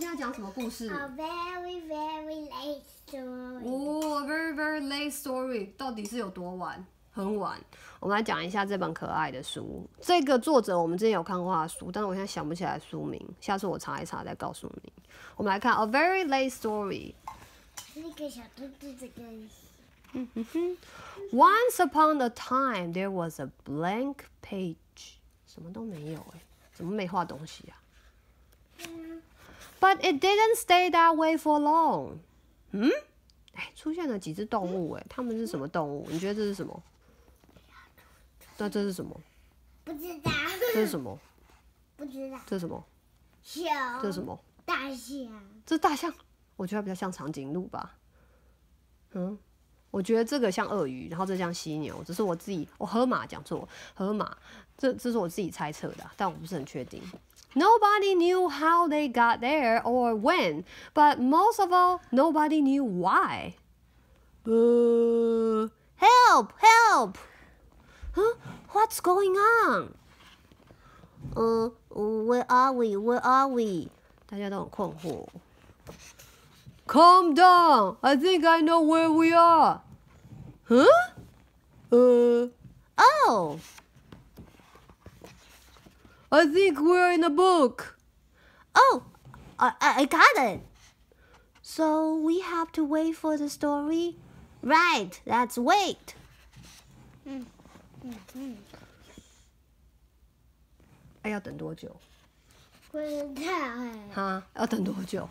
天要讲什么故事 A very very late story. 哦 ，very very late story， 到底是有多晚？很晚。我们来讲一下这本可爱的书。这个作者我们之前有看过他的书，但是我现在想不起来书名，下次我查一查再告诉你。我们来看 A very late story。 那个小兔子这个。 Once upon a time, there was a blank page。什么都没有哎，怎么没画东西啊？But it didn't stay that way for long。出现了几只动物哎，它们是什么动物？你觉得这是什么？那这是什么？ 不知道。 这是什么？ 不知道。 这是什么？ 熊。 这是什么？ 大象。 这是大象，我觉得它比较像长颈鹿吧。我觉得这个像鳄鱼，然后这像犀牛，只是我自己，河马讲错，河马，这是我自己猜测的，但我不是很确定。Nobody knew how they got there or when, but most of all, nobody knew why. Help! Help! Huh? What's going on? Where are we? Where are we? 大家都很困惑。Calm down. I think I know where we are. Huh? Oh. I think we're in a book. Oh, I got it. So we have to wait for the story? Right, let's wait. 要等多久？ 不知道要等多久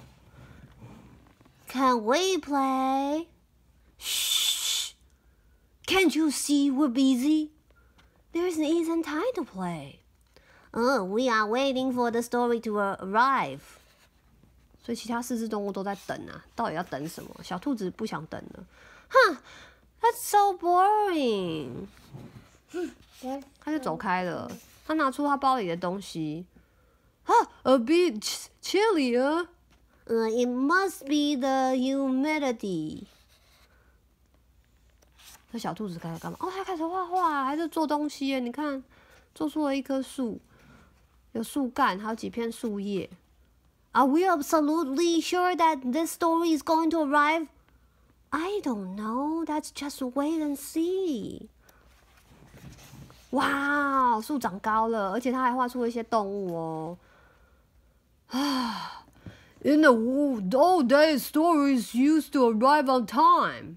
？Can we play? Shh! Can't you see we're busy? There isn't time to play. We are waiting for the story to arrive. 所以其他4只动物都在等啊，到底要等什么？小兔子不想等了。That's so boring. 他就走开了。他拿出他包里的东西。A bit chilly, It must be the humidity. 这小兔子开始干嘛？它开始画画，还是做东西耶？你看，做出了一棵树，有树干，还有几片树叶。Are we absolutely sure that this story is going to arrive? I don't know. Let's just wait and see. 哇，树长高了，而且它还画出了一些动物哦。In the old days, stories used to arrive on time.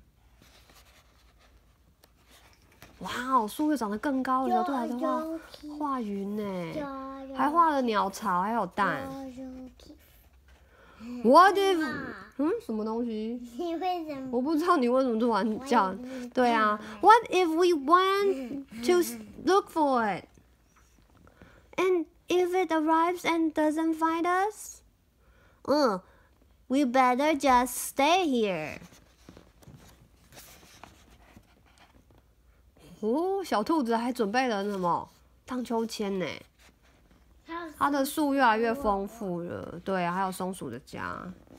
哇，树又长得更高了，小兔还在画云呢，还画了鸟巢，还有蛋。What if？ 什么东西？ 你为什么？ 我不知道你为什么突然这样。对啊 ，What if we want to look for it? And if it arrives and doesn't find us? We better just stay here. 小兔子还准备了什么荡秋千呢？它的树越来越丰富了，对啊，还有松鼠的家。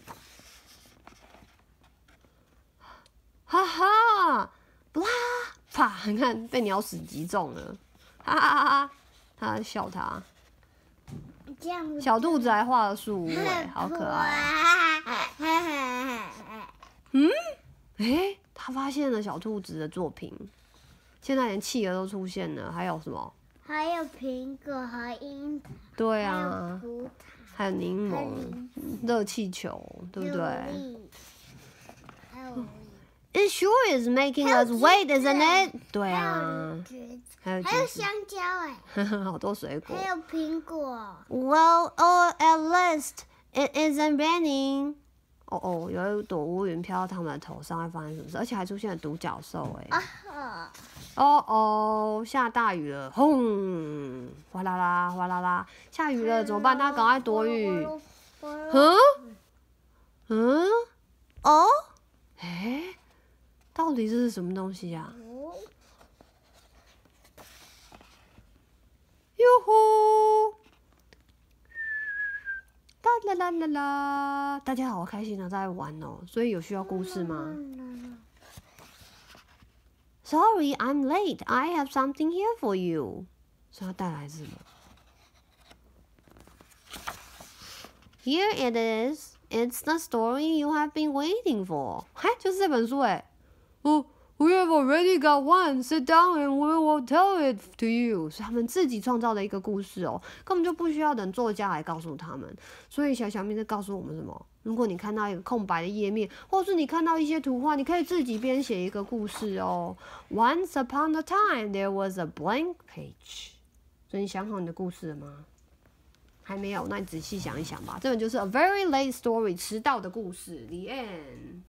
哈哈，不啦，啪！你看被鸟屎击中了，哈哈哈哈！他笑他。小兔子还画了树屋，好可爱。他发现了小兔子的作品，现在连企鹅都出现了，还有什么？ 还有苹果和樱桃。 对啊，还有柠檬、热气球，对不对？It sure is making us wait, isn't it? 对啊，还有香蕉好多水果。 还有苹果。 Well, at least it isn't raining. 有一朵乌云飘到他们的头上，会发生什么事？而且还出现了独角兽下大雨了，轰！哗啦啦，哗啦啦，下雨了，怎么办？大家赶快躲雨。到底这是什么东西呀？哟呼！啦啦啦啦！大家好开心的在玩哦，所以有需要故事吗？Sorry, I'm late. I have something here for you. 所以他带来什么？ Here it is. It's the story you have been waiting for. 嗨，就是这本书哎。We have already got one. Sit down and we will tell it to you. 是他们自己创造的一个故事哦，根本就不需要等作家来告诉他们。所以小咪在告诉我们什么？如果你看到一个空白的页面，或是你看到一些图画，你可以自己编写一个故事哦。Once upon a time, there was a blank page. 所以你想好你的故事了吗？还没有，那你仔细想一想吧。这本就是 A Very Late Story 迟到的故事 The End。